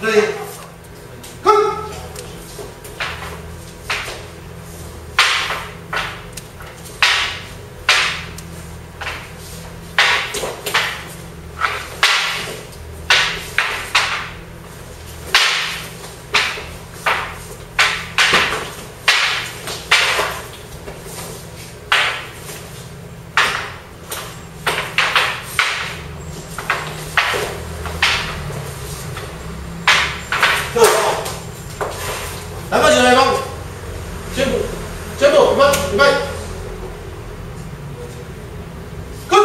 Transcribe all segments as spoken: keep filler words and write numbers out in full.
这里，看。 来吧，起来吧，肩部，肩部，预备，预备，跟，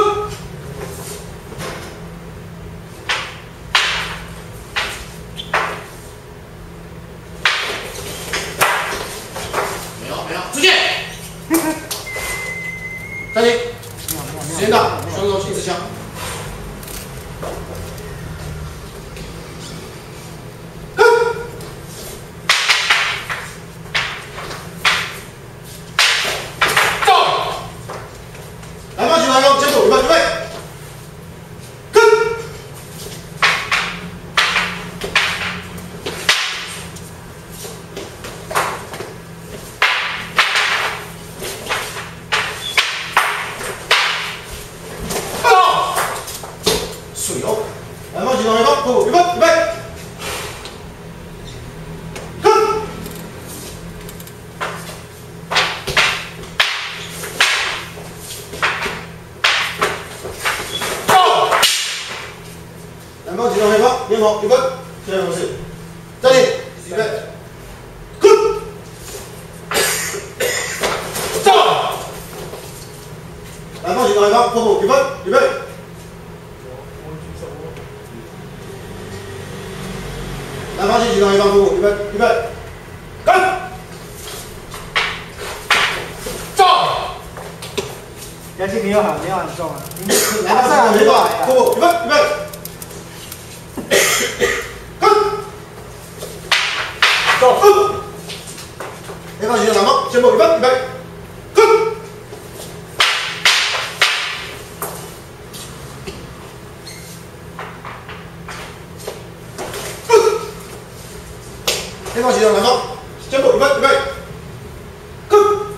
没有，没有，出去，暂停，时间到，双手起持枪。 来吧，起来吧，肩部，预备，预备，跟，到，水哦，来吧，起来吧，步，预备，预备，跟。 两方启动，黑方，边跑一分，现在模式，暂停，预备，跟，走，两方启动，黑方，后部一分，预备，两方启动，黑方，后部，预备，预备，跟，走， 杨鑫没有喊，没有喊中啊， 两方启动，黑方，后部，预备，预备。 走，黑方启动，蓝方，肩部预备，预备，跟。黑方启动，蓝方，肩部预备，预备，跟。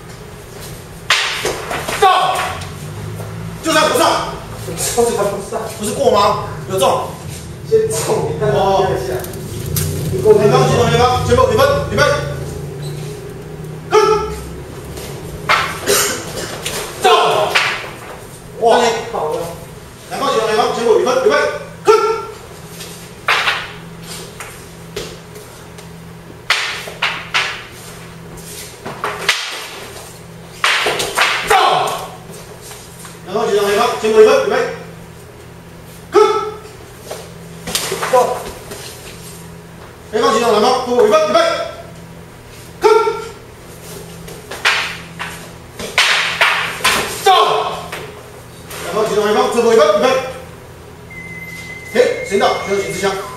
走，就在不上， 就在不上， 不是过吗？有中。 先中，你看到第二下。 黑方启动，黑方，肩部一分，预备，跟，走，哇，好了，两方启动，黑方，肩部一分，预备，跟，走，两方启动，黑方，肩部一分，预备，跟。 走，黑方启动，蓝方，后部一分，预备，跟，走，两方启动，黑方，侧部一分，预备，停，时间到，选手请持枪。